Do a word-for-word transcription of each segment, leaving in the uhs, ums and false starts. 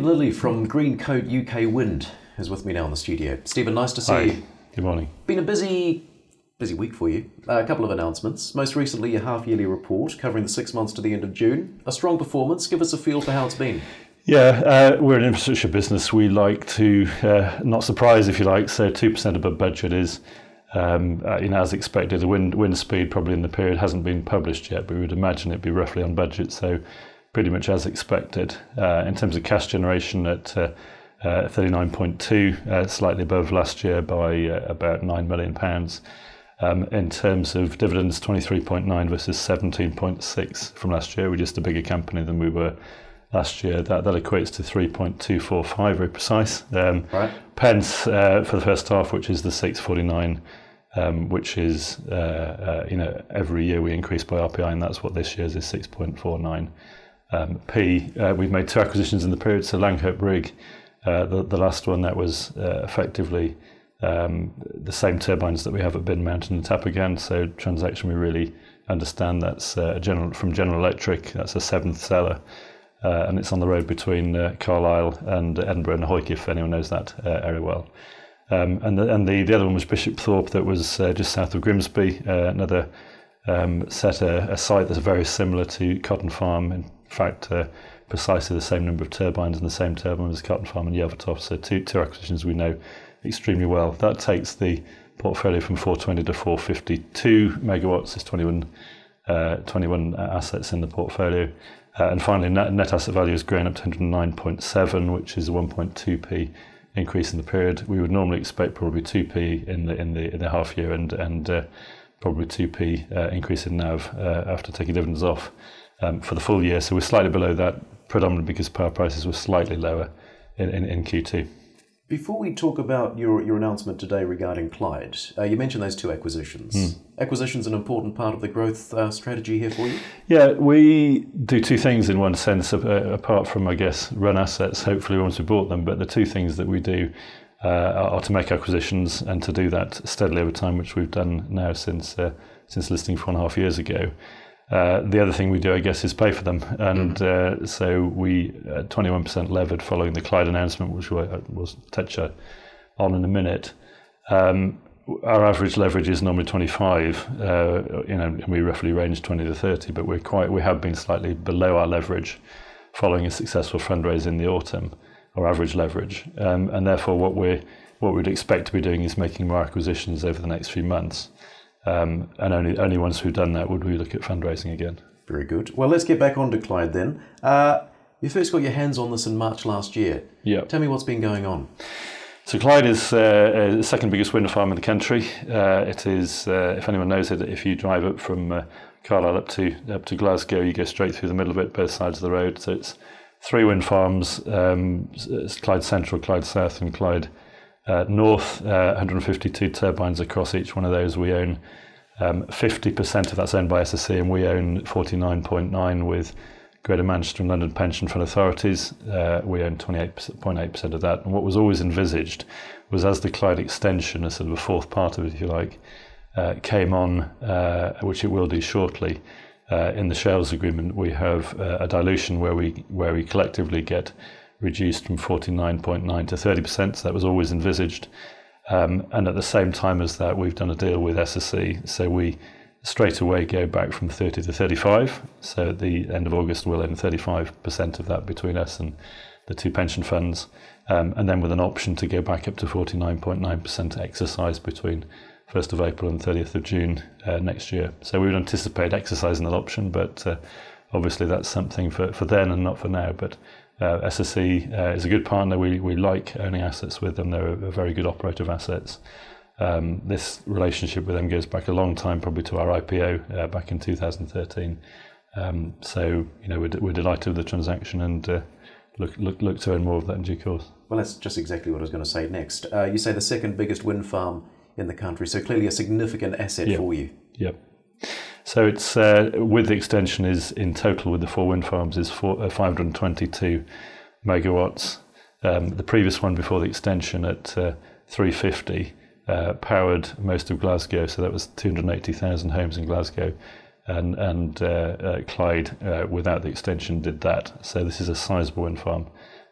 Stephen Lilley from Greencoat U K Wind is with me now in the studio. Stephen, nice to see Hi. you. Good morning. Been a busy, busy week for you. Uh, a couple of announcements. Most recently, your half-yearly report covering the six months to the end of June. A strong performance. Give us a feel for how it's been. Yeah, uh, we're an infrastructure business. We like to uh, not surprise, if you like. So two percent above budget is, um, uh, you know, as expected. The wind wind speed probably in the period hasn't been published yet, but we would imagine it'd be roughly on budget. So pretty much as expected. Uh, in terms of cash generation at uh, uh, thirty-nine point two, uh, slightly above last year by uh, about nine million pounds. Um, in terms of dividends, twenty-three point nine versus seventeen point six from last year. We're just a bigger company than we were last year. That that equates to three point two four five, very precise. Um, right. Pence uh, for the first half, which is the six forty-nine, um, which is uh, uh, you know every year we increase by R P I, and that's what this year's is six point four nine. Um, P. Uh, we've made two acquisitions in the period. So Langhope Rig, uh, the the last one that was uh, effectively um, the same turbines that we have at Bin Mountain and Tapagan. So transaction we really understand. That's uh, general from General Electric. That's a seventh seller. Uh, and it's on the road between uh, Carlisle and Edinburgh and Hoyk, if anyone knows that uh, area well. Um, and the, and the, the other one was Bishop Thorpe, that was uh, just south of Grimsby, uh, another um, set, a, a site that's very similar to Cotton Farm. In fact, uh, precisely the same number of turbines and the same turbine as Cotton Farm and Yelvertoft. So two, two acquisitions we know extremely well. That takes the portfolio from four twenty to four fifty-two megawatts. There's twenty-one, uh, twenty-one assets in the portfolio. Uh, and finally, net, net asset value has grown up to one hundred nine point seven, which is a one point two p increase in the period. We would normally expect probably two p in the in the in the half year, and and uh, probably two p uh, increase in N A V uh, after taking dividends off um, for the full year. So we're slightly below that, predominantly because power prices were slightly lower in, in, in Q two. Before we talk about your, your announcement today regarding Clyde, uh, you mentioned those two acquisitions. Mm. Acquisition's an important part of the growth uh, strategy here for you? Yeah, we do two things in one sense, uh, apart from, I guess, run assets, hopefully once we bought them. But the two things that we do uh, are to make acquisitions and to do that steadily over time, which we've done now since uh, since listing four and a half years ago. Uh, the other thing we do, I guess, is pay for them. And uh, so we, uh, twenty-one percent levered following the Clyde announcement, which we'll, we'll touch uh, on in a minute. Um, our average leverage is normally twenty-five, uh, you know, and we roughly range twenty to thirty, but we're quite, we have been slightly below our leverage following a successful fundraise in the autumn, our average leverage. Um, and therefore what we're, what we'd expect to be doing is making more acquisitions over the next few months. Um, and only only once we've done that would we look at fundraising again. Very good. Well, let's get back on to Clyde then. Uh, you first got your hands on this in March last year. Yeah. Tell me what's been going on. So Clyde is uh, the second biggest wind farm in the country. Uh, it is, uh, if anyone knows it, if you drive up from uh, Carlisle up to up to Glasgow, you go straight through the middle of it, both sides of the road. So it's three wind farms: um, it's Clyde Central, Clyde South, and Clyde Uh, North, uh, one hundred fifty-two turbines across each one of those. We own um, fifty percent of that's owned by S S E, and we own forty-nine point nine with Greater Manchester and London Pension Fund authorities. Uh, we own twenty-eight point eight percent of that. And what was always envisaged was, as the Clyde extension, a sort of a fourth part of it, if you like, uh, came on, uh, which it will do shortly. Uh, in the Shales agreement, we have uh, a dilution where we where we collectively get reduced from forty-nine point nine to thirty percent, so that was always envisaged. Um, and at the same time as that, we've done a deal with S S E, so we straight away go back from thirty to thirty-five. So at the end of August, we'll own thirty-five percent of that between us and the two pension funds, um, and then with an option to go back up to forty-nine point nine percent exercise between first of April and thirtieth of June uh, next year. So we would anticipate exercising that option, but uh, obviously that's something for, for then and not for now. But Uh, S S E uh, is a good partner. We we like owning assets with them. They're a, a very good operator of assets. Um, this relationship with them goes back a long time, probably to our I P O uh, back in two thousand thirteen. Um, so you know we're, we're delighted with the transaction and uh, look look look to earn more of that in due course. Well, that's just exactly what I was going to say next. Uh, you say the second biggest wind farm in the country, so clearly a significant asset yep. for you. Yep. So it's uh, with the extension is in total with the four wind farms is four, uh, five hundred twenty-two megawatts. Um, the previous one before the extension at uh, three fifty uh, powered most of Glasgow, so that was two hundred eighty thousand homes in Glasgow, and and uh, uh, Clyde uh, without the extension did that. So this is a sizable wind farm.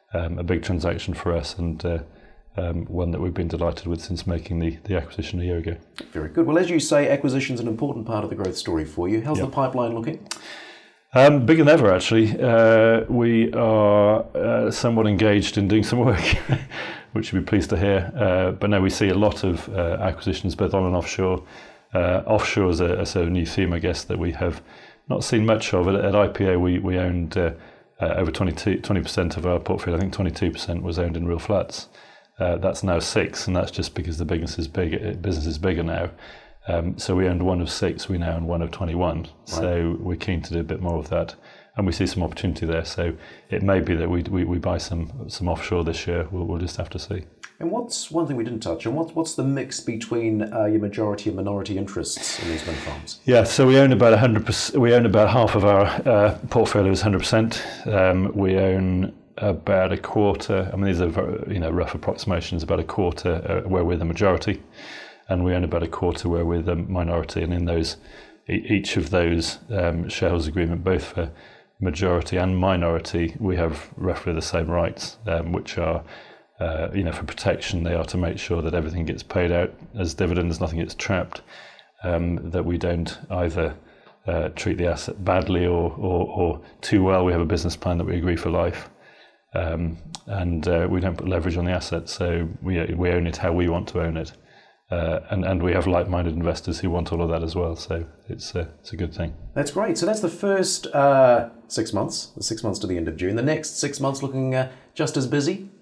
um, a big transaction for us, and uh, um, one that we've been delighted with since making the, the acquisition a year ago. Very good. Well, as you say, acquisition's an important part of the growth story for you. How's Yep. the pipeline looking? Um, bigger than ever, actually. Uh, we are uh, somewhat engaged in doing some work, which you'll be pleased to hear. Uh, but no, we see a lot of uh, acquisitions, both on and offshore. Uh, offshore is a, a sort of new theme, I guess, that we have not seen much of. At, at I P O, we, we owned uh, uh, over twenty-two, twenty percent of our portfolio. I think twenty-two percent was owned in real flats. Uh, that's now six, and that's just because the business is big. Business is bigger now. Um, so we owned one of six. We now own one of twenty-one. Right. So we're keen to do a bit more of that, and we see some opportunity there. So it may be that we we, we buy some some offshore this year. We'll, we'll just have to see. And what's one thing we didn't touch on? What's what's the mix between uh, your majority and minority interests in these wind farms? Yeah, so we own about a hundred percent. We own about half of our uh, portfolio is hundred percent. Um, we own about a quarter. I mean, these are very, you know rough approximations. About a quarter uh, where we're the majority, and we own about a quarter where we're the minority. And in those, each of those um, shareholders agreement, both for majority and minority, we have roughly the same rights, um, which are. Uh, you know, for protection, they are to make sure that everything gets paid out as dividends, nothing gets trapped, um, that we don't either uh, treat the asset badly or, or, or too well. We have a business plan that we agree for life, um, and uh, we don't put leverage on the asset, so we we own it how we want to own it, uh, and and we have like-minded investors who want all of that as well. So it's uh, it's a good thing. That's great. So that's the first uh, six months, the six months to the end of June. The next six months looking uh, just as busy.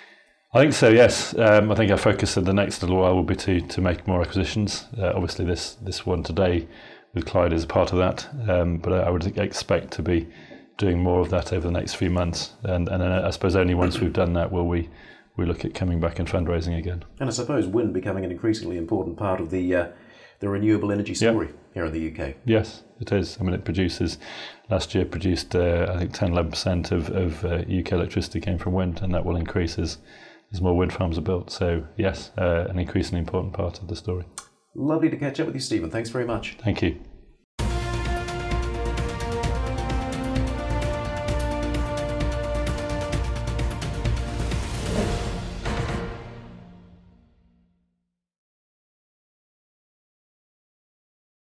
I think so, yes. Um, I think our focus in the next little while will be to to make more acquisitions. Uh, obviously, this this one today with Clyde is part of that, um, but I would expect to be doing more of that over the next few months. And, and then I suppose only once we've done that will we, we look at coming back and fundraising again. And I suppose wind becoming an increasingly important part of the uh, the renewable energy story yep. here in the U K. Yes, it is. I mean, it produces, last year produced, uh, I think ten, eleven percent of, of uh, U K electricity came from wind, and that will increase as as more wind farms are built. So yes, uh, an increasingly important part of the story. Lovely to catch up with you, Stephen. Thanks very much. Thank you.